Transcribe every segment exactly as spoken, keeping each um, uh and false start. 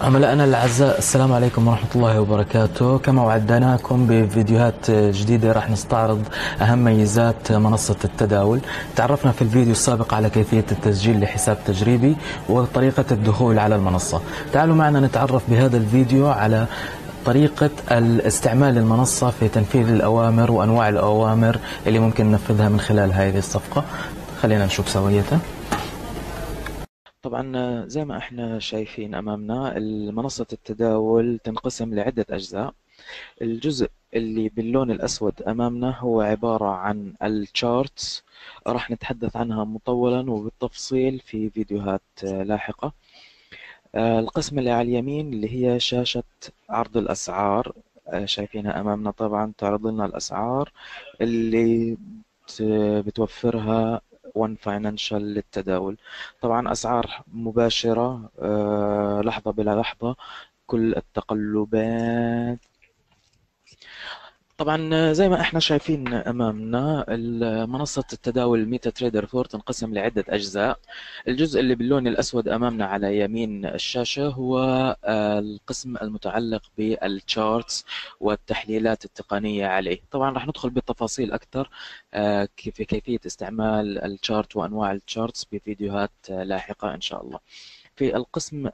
عملائنا الأعزاء، السلام عليكم ورحمة الله وبركاته. كما وعدناكم بفيديوهات جديدة راح نستعرض أهم ميزات منصة التداول. تعرفنا في الفيديو السابق على كيفية التسجيل لحساب تجريبي وطريقة الدخول على المنصة. تعالوا معنا نتعرف بهذا الفيديو على طريقة الاستعمال المنصة في تنفيذ الأوامر وأنواع الأوامر اللي ممكن ننفذها من خلال هذه الصفقة. خلينا نشوف سوية. طبعا زي ما احنا شايفين امامنا، منصة التداول تنقسم لعدة اجزاء. الجزء اللي باللون الاسود امامنا هو عبارة عن الشارتس، راح نتحدث عنها مطولا وبالتفصيل في فيديوهات لاحقة. القسم اللي على اليمين اللي هي شاشة عرض الاسعار، شايفينها امامنا. طبعا تعرض لنا الاسعار اللي بتوفرها ون فاينانشال للتداول. طبعا أسعار مباشرة، أه لحظة بلا لحظة، كل التقلبات. طبعا زي ما احنا شايفين امامنا، منصة التداول ميتا تريدر فور تنقسم لعدة اجزاء. الجزء اللي باللون الاسود امامنا على يمين الشاشة هو القسم المتعلق بالتشارتس والتحليلات التقنية عليه. طبعا راح ندخل بالتفاصيل اكثر في كيفية استعمال التشارت وانواع التشارتس بفيديوهات لاحقة ان شاء الله. في القسم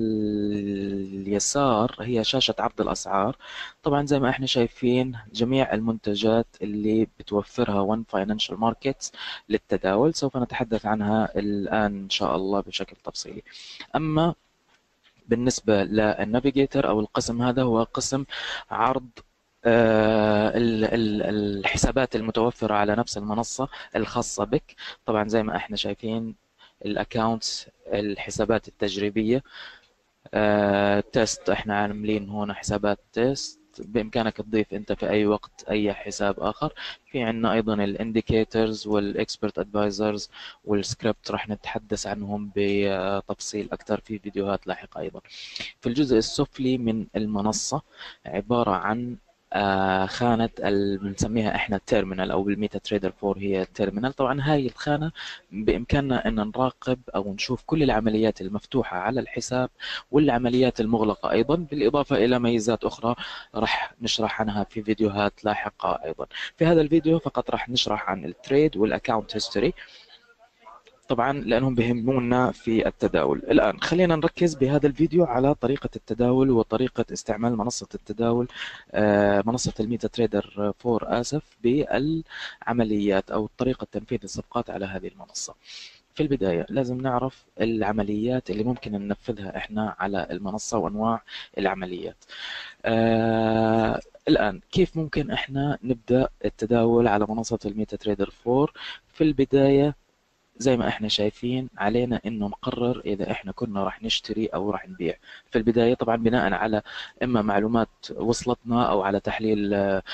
اليسار هي شاشة عرض الأسعار. طبعا زي ما احنا شايفين جميع المنتجات اللي بتوفرها ون فاينانشال ماركتس للتداول، سوف نتحدث عنها الآن إن شاء الله بشكل تفصيلي. أما بالنسبة للنافيجيتر أو القسم هذا، هو قسم عرض آه الحسابات المتوفرة على نفس المنصة الخاصة بك. طبعا زي ما احنا شايفين الاكونتس، الحسابات التجريبية، آه، تيست، احنا عاملين هون حسابات تيست، بامكانك تضيف انت في اي وقت اي حساب اخر. في عندنا ايضا الانديكيتورز والاكسبرت ادفايزرز والسكريبت، راح نتحدث عنهم بتفصيل اكثر في فيديوهات لاحقة ايضا. في الجزء السفلي من المنصة عبارة عن آه خانة اللي بنسميها احنا التيرمينال، او بالميتا تريدر فور هي التيرمينال. طبعا هاي الخانة بامكاننا ان نراقب او نشوف كل العمليات المفتوحة على الحساب والعمليات المغلقة ايضا، بالاضافة الى ميزات اخرى راح نشرح عنها في فيديوهات لاحقة ايضا. في هذا الفيديو فقط راح نشرح عن التريد والاكاونت هيستوري، طبعا لانهم بهمونا في التداول. الان خلينا نركز بهذا الفيديو على طريقة التداول وطريقة استعمال منصة التداول، منصة الميتا تريدر فور اسف، بالعمليات او طريقة تنفيذ الصفقات على هذه المنصة. في البداية لازم نعرف العمليات اللي ممكن ننفذها احنا على المنصة وانواع العمليات. آه الان كيف ممكن احنا نبدأ التداول على منصة الميتا تريدر فور؟ في البداية زي ما احنا شايفين علينا انه نقرر اذا احنا كنا راح نشتري او راح نبيع. في البداية طبعا بناء على اما معلومات وصلتنا او على تحليل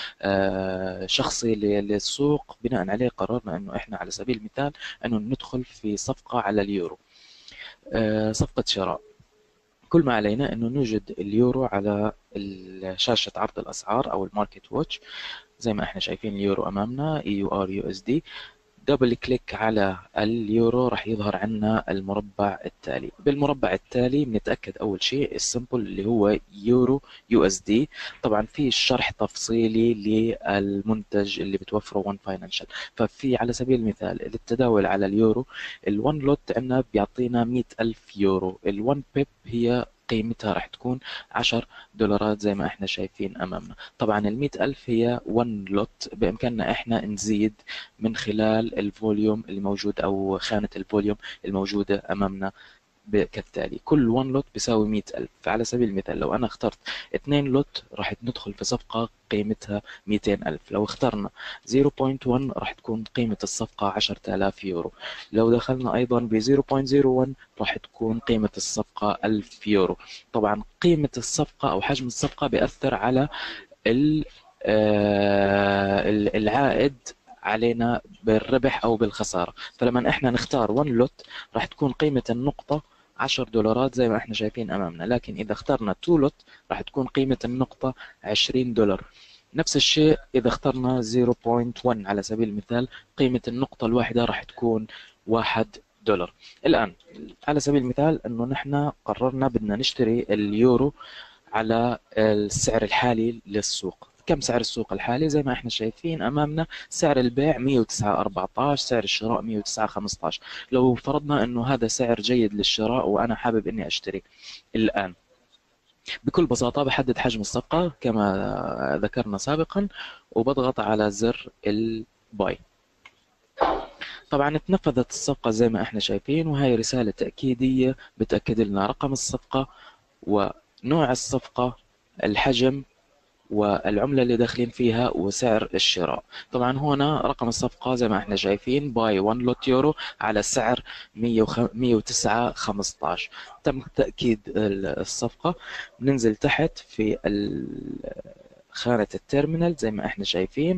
شخصي للسوق، بناء عليه قررنا انه احنا على سبيل المثال انه ندخل في صفقة على اليورو، صفقة شراء. كل ما علينا انه نوجد اليورو على شاشة عرض الاسعار او الماركت واتش. زي ما احنا شايفين اليورو امامنا اي يو ار يو اس دي. دبل كليك على اليورو راح يظهر عنا المربع التالي. بالمربع التالي بنتأكد أول شيء السمبل اللي هو يورو يو اس دي. طبعا في شرح تفصيلي للمنتج اللي بتوفره ون فاينانشال. ففي على سبيل المثال للتداول على اليورو، الون لوت عندنا بيعطينا مئة ألف يورو. الون بيب هي قيمتها راح تكون عشر دولارات زي ما احنا شايفين امامنا. طبعا المئة ألف هي ون لوت، بامكاننا احنا نزيد من خلال الفوليوم الموجود او خانة الفوليوم الموجودة امامنا كالتالي. كل ون لوت بيساوي مئة ألف. فعلى سبيل المثال لو أنا اخترت اثنين لوت راح ندخل في صفقة قيمتها مئتين ألف. لو اخترنا صفر فاصلة واحد راح تكون قيمة الصفقة عشرة آلاف يورو. لو دخلنا أيضا ب صفر فاصلة صفر واحد راح تكون قيمة الصفقة ألف يورو. طبعا قيمة الصفقة أو حجم الصفقة بيأثر على العائد علينا بالربح او بالخساره. فلما احنا نختار ون لوت راح تكون قيمه النقطه عشر دولارات زي ما احنا شايفين امامنا، لكن اذا اخترنا تو لوت راح تكون قيمه النقطه عشرين دولار. نفس الشيء اذا اخترنا صفر فاصلة واحد على سبيل المثال، قيمه النقطه الواحده راح تكون واحد دولار. الآن على سبيل المثال أنه نحن قررنا بدنا نشتري اليورو على السعر الحالي للسوق. كم سعر السوق الحالي؟ زي ما احنا شايفين امامنا سعر البيع مية وتسعة أربعة عشر، سعر الشراء مية وتسعة خمسة عشر. لو فرضنا انه هذا سعر جيد للشراء وانا حابب اني اشتري الان، بكل بساطة بحدد حجم الصفقة كما ذكرنا سابقا، وبضغط على زر الباي. طبعا اتنفذت الصفقة زي ما احنا شايفين، وهي رسالة تأكيدية بتأكد لنا رقم الصفقة ونوع الصفقة، الحجم، والعملة اللي داخلين فيها، وسعر الشراء. طبعا هنا رقم الصفقة زي ما احنا شايفين باي واحد لوت يورو على سعر مية وتسعة خمسة عشر. تم تأكيد الصفقة. ننزل تحت في خانة التيرمينال زي ما احنا شايفين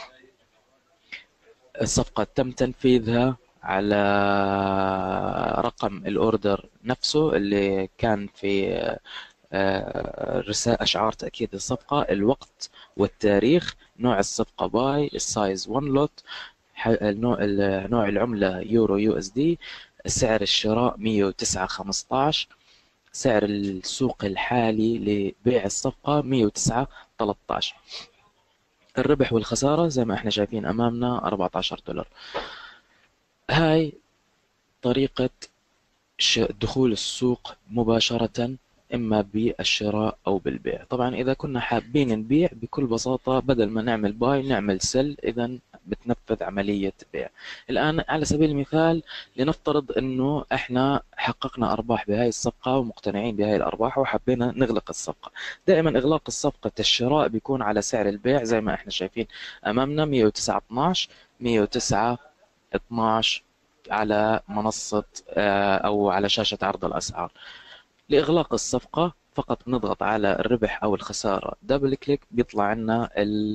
الصفقة تم تنفيذها على رقم الاوردر نفسه اللي كان في رسالة أشعار تأكيد الصفقة، الوقت والتاريخ، نوع الصفقة باي، السايز واحد لوت، النوع نوع العملة يورو يو اس دي، سعر الشراء مية وتسعة خمسة عشر، سعر السوق الحالي لبيع الصفقة مية وتسعة ثلاثة عشر. الربح والخسارة زي ما احنا شايفين أمامنا أربعة عشر دولار. هاي طريقة دخول السوق مباشرة، إما بالشراء أو بالبيع. طبعا إذا كنا حابين نبيع بكل بساطة بدل ما نعمل باي نعمل سيل، إذا بتنفذ عملية بيع. الآن على سبيل المثال لنفترض أنه إحنا حققنا أرباح بهاي الصفقة ومقتنعين بهاي الأرباح وحبينا نغلق الصفقة. دائما إغلاق الصفقة الشراء بيكون على سعر البيع زي ما إحنا شايفين أمامنا مية وتسعة اثناعش، مية وتسعة اثناعش على منصة أو على شاشة عرض الأسعار. لإغلاق الصفقة فقط نضغط على الربح أو الخسارة دبل كليك، بيطلع لنا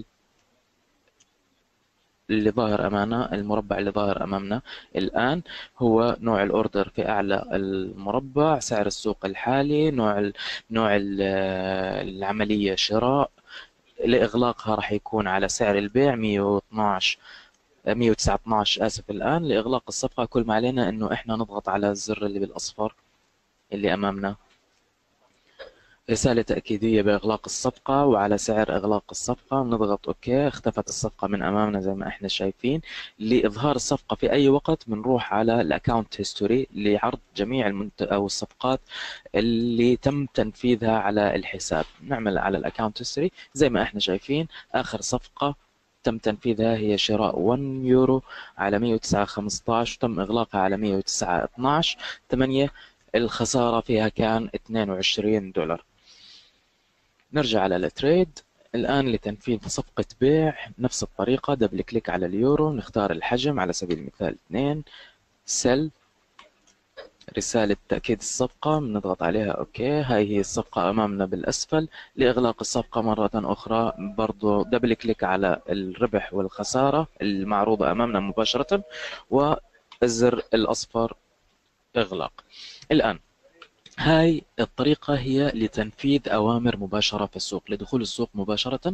اللي ظاهر أمامنا، المربع اللي ظاهر أمامنا الآن هو نوع الأوردر في أعلى المربع، سعر السوق الحالي، نوع ال نوع ال العملية شراء. لإغلاقها راح يكون على سعر البيع مية واثناعش مية وتسعة اثناعش آسف. الآن لإغلاق الصفقة كل ما علينا إنه إحنا نضغط على الزر اللي بالأصفر اللي أمامنا، رسالة تأكيدية بإغلاق الصفقة وعلى سعر إغلاق الصفقة. نضغط أوكي. اختفت الصفقة من أمامنا زي ما إحنا شايفين. لإظهار الصفقة في أي وقت بنروح على الأكاونت هيستوري لعرض جميع المنت... أو الصفقات اللي تم تنفيذها على الحساب. نعمل على الأكاونت هيستوري زي ما إحنا شايفين آخر صفقة تم تنفيذها هي شراء واحد يورو على مية وتسعة خمسة عشر، وتم إغلاقها على مية وتسعة اثناعش ثمانية. الخسارة فيها كان اثنين وعشرين دولار. نرجع على التريد. الآن لتنفيذ صفقة بيع نفس الطريقة دبل كليك على اليورو، نختار الحجم على سبيل المثال اثنين، سل، رسالة تأكيد الصفقة بنضغط عليها أوكي. هاي هي الصفقة أمامنا بالأسفل. لإغلاق الصفقة مرة أخرى برضو دبل كليك على الربح والخسارة المعروضة أمامنا مباشرة، والزر الأصفر إغلاق. الآن هاي الطريقة هي لتنفيذ أوامر مباشرة في السوق، لدخول السوق مباشرة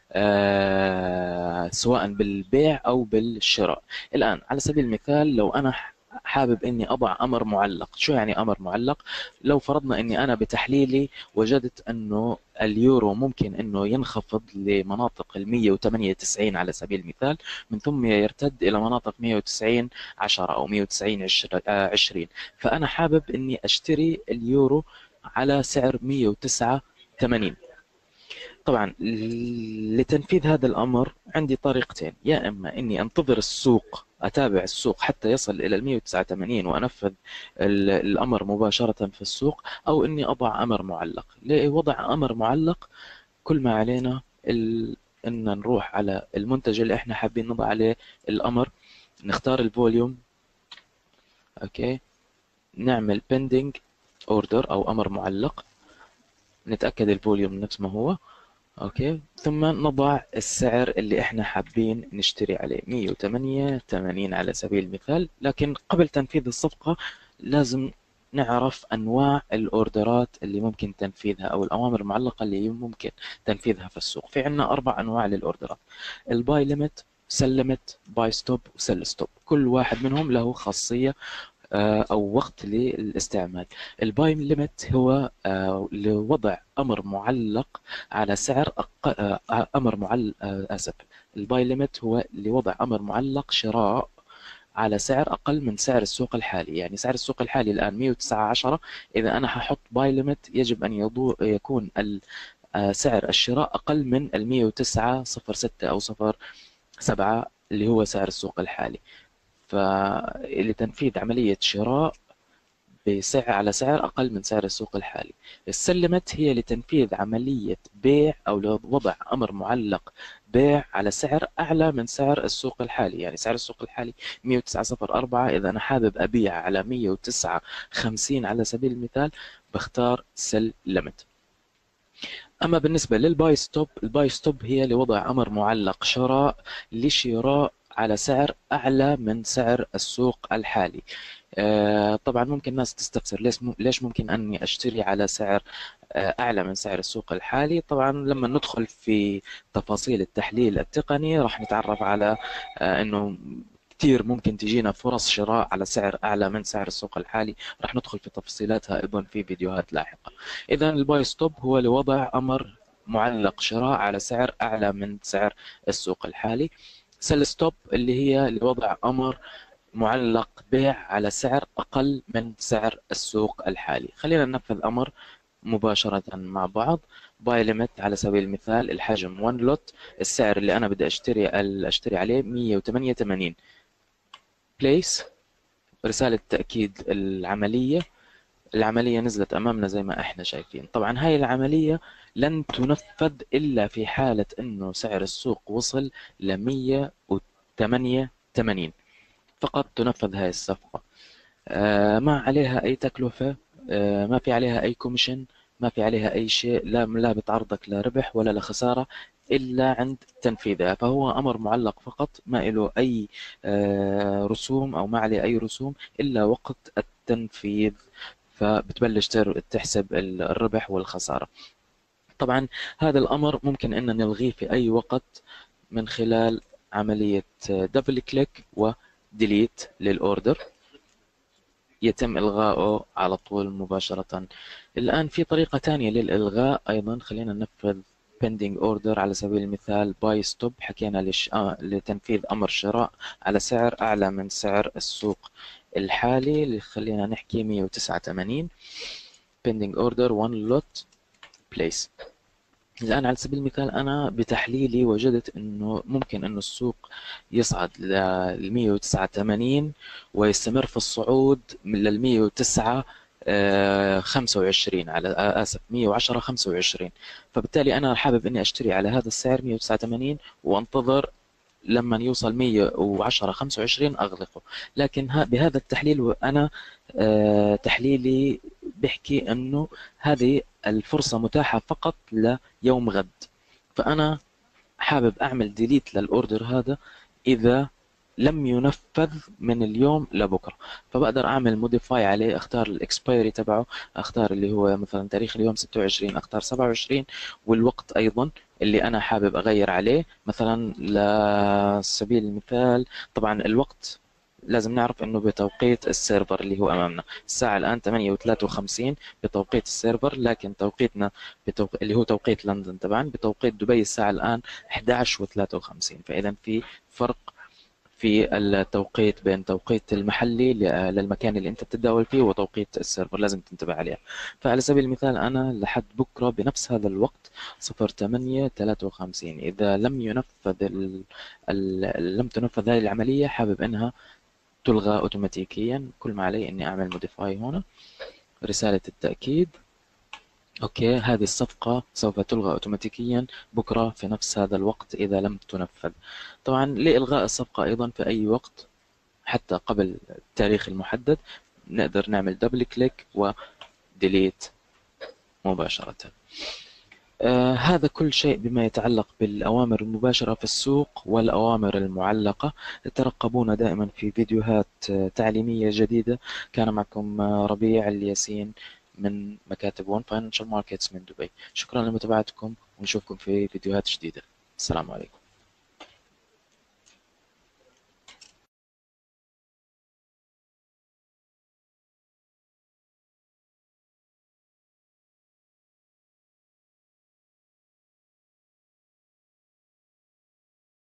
آه سواء بالبيع أو بالشراء. الآن على سبيل المثال لو أنا حابب اني اضع امر معلق. شو يعني امر معلق؟ لو فرضنا اني انا بتحليلي وجدت انه اليورو ممكن انه ينخفض لمناطق ال مية وثمانية وتسعين على سبيل المثال، من ثم يرتد الى مناطق مية وتسعين عشرة او مية وتسعين عشرين، فانا حابب اني اشتري اليورو على سعر مية وتسعة ثمانين. طبعا لتنفيذ هذا الأمر عندي طريقتين، يا إما إني أنتظر السوق أتابع السوق حتى يصل إلى المية وتسعة وثمانين وأنفذ الأمر مباشرة في السوق، أو إني أضع أمر معلق. لوضع أمر معلق كل ما علينا ال... إن نروح على المنتج اللي إحنا حابين نضع عليه الأمر، نختار الفوليوم أوكي، نعمل pending order أو أمر معلق، نتأكد الفوليوم نفس ما هو اوكي، ثم نضع السعر اللي احنا حابين نشتري عليه مية وثمانية وثمانين على سبيل المثال. لكن قبل تنفيذ الصفقة لازم نعرف انواع الاوردرات اللي ممكن تنفيذها او الاوامر المعلقة اللي ممكن تنفيذها في السوق. في عندنا اربع انواع للاوردرات: الباي ليميت، سل ليميت، باي ستوب، وسل ستوب. كل واحد منهم له خاصية آه، أو وقت للاستعمال. الباي ليميت هو آه، لوضع أمر معلق على سعر أق... آه، أمر معلق آسف الباي ليميت هو لوضع أمر معلق شراء على سعر أقل من سعر السوق الحالي. يعني سعر السوق الحالي الآن مية وتسعة عشرة، إذا أنا هحط باي ليميت يجب أن يضو... يكون ال... آه، سعر الشراء أقل من ال مية وتسعة صفر ستة أو صفر سبعة اللي هو سعر السوق الحالي. فلتنفيذ عملية شراء بسعر على سعر أقل من سعر السوق الحالي. السلمت هي لتنفيذ عملية بيع أو لوضع أمر معلق بيع على سعر أعلى من سعر السوق الحالي. يعني سعر السوق الحالي مية وتسعة صفر أربعة، إذا أنا حابب أبيع على مية وتسعة خمسين على سبيل المثال بختار سل ليمت. أما بالنسبة للباي ستوب، الباي ستوب هي لوضع أمر معلق شراء لشراء على سعر أعلى من سعر السوق الحالي. آه، طبعا ممكن الناس تستفسر ليش ليش ممكن أني أشتري على سعر آه، أعلى من سعر السوق الحالي. طبعا لما ندخل في تفاصيل التحليل التقني راح نتعرف على آه، أنه كثير ممكن تجينا فرص شراء على سعر أعلى من سعر السوق الحالي، راح ندخل في تفصيلاتها أيضا في فيديوهات لاحقة. إذا الباي ستوب هو لوضع أمر معلق شراء على سعر أعلى من سعر السوق الحالي. سيل ستوب اللي هي لوضع أمر معلق بيع على سعر أقل من سعر السوق الحالي. خلينا ننفذ أمر مباشرة مع بعض. باي ليميت على سبيل المثال الحجم واحد لوت، السعر اللي أنا بدي أشتري أشتري عليه مية وثمانية وثمانين. بليس، رسالة تأكيد العملية. العملية نزلت أمامنا زي ما احنا شايفين. طبعا هاي العملية لن تنفذ إلا في حالة أنه سعر السوق وصل ل مية وثمانية وثمانين، فقط تنفذ هاي الصفقة. آه ما عليها أي تكلفة، آه ما في عليها أي كوميشن، ما في عليها أي شيء، لا لا بتعرضك لا ربح ولا لخسارة إلا عند تنفيذها. فهو أمر معلق فقط، ما له أي آه رسوم أو ما عليه أي رسوم إلا وقت التنفيذ، فبتبلش تحسب الربح والخسارة. طبعا هذا الأمر ممكن أن نلغيه في أي وقت من خلال عملية دبل كليك وديليت للأوردر، يتم إلغائه على طول مباشرة. الآن في طريقة تانية للإلغاء أيضا. خلينا ننفذ pending order على سبيل المثال buy stop، حكينا لش... آه لتنفيذ أمر شراء على سعر أعلى من سعر السوق الحالي اللي خلينا نحكي مية وتسعة وثمانين. pending order one lot place. الآن على سبيل المثال أنا بتحليلي وجدت أنه ممكن أنه السوق يصعد لل مية وتسعة وثمانين ويستمر في الصعود لل مية وتسعة خمسة وعشرين، على آسف مية وعشرة خمسة وعشرين. فبالتالي أنا حابب أني أشتري على هذا السعر مية وتسعة وثمانين وأنتظر لما يوصل مية وعشرة خمسة وعشرين أغلقه. لكن بهذا التحليل أنا تحليلي بحكي أنه هذه الفرصة متاحة فقط ليوم غد، فأنا حابب أعمل ديليت للأوردر هذا إذا لم ينفذ من اليوم لبكرة. فبقدر أعمل موديفاي عليه، أختار الإكسبايري تبعه، أختار اللي هو مثلا تاريخ اليوم ستة وعشرين، أختار سبعة وعشرين، والوقت أيضا اللي أنا حابب أغير عليه. مثلا لسبيل المثال طبعا الوقت لازم نعرف انه بتوقيت السيرفر اللي هو امامنا. الساعة الان ثمانية وثلاثة وخمسين بتوقيت السيرفر، لكن توقيتنا بتوق... اللي هو توقيت لندن طبعا، بتوقيت دبي الساعة الان احد عشر وثلاثة وخمسين. فاذا في فرق في التوقيت بين توقيت المحلي للمكان اللي انت بتتداول فيه وتوقيت السيرفر، لازم تنتبه عليها. فعلى سبيل المثال انا لحد بكرة بنفس هذا الوقت صفر ثمانية ثلاثة وخمسين اذا لم ينفذ ال... ال... لم تنفذ هذه العملية حابب انها تلغى اوتوماتيكيا. كل ما علي اني اعمل موديفاي هنا، رسالة التأكيد اوكي، هذه الصفقة سوف تلغى اوتوماتيكيا بكرة في نفس هذا الوقت اذا لم تنفذ. طبعا لإلغاء الصفقة ايضا في اي وقت حتى قبل التاريخ المحدد نقدر نعمل دبل كليك وديليت مباشرة. آه هذا كل شيء بما يتعلق بالأوامر المباشرة في السوق والأوامر المعلقة. ترقبونا دائما في فيديوهات آه تعليمية جديدة. كان معكم آه ربيع الياسين من مكاتب ون فاينانشال ماركتس من دبي. شكرا لمتابعتكم ونشوفكم في فيديوهات جديدة. السلام عليكم.